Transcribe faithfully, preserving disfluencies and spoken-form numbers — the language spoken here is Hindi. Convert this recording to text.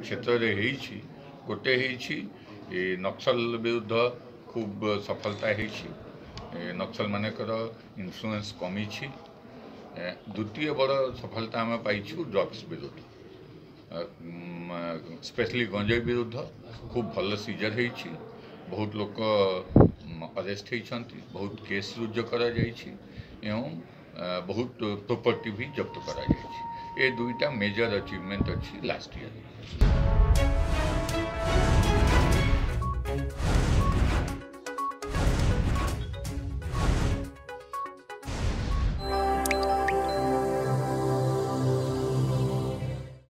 क्षेत्र में गोटे नक्सल विरुद्ध खूब सफलता है। नक्सल मानकर इन्फ्लुएंस कमी। द्वितीय बड़ सफलता आम पाइछु ड्रग्स विरुद्ध, स्पेशली गंजेई विरुद्ध खूब भल सीजर हो। बहुत लोक अरेस्ट होती, बहुत केस रुजु करा एवं बहुत प्रॉपर्टी भी जब्त करा। ये दुईटा मेजर अचीवमेंट अच्छी लास्ट ईयर।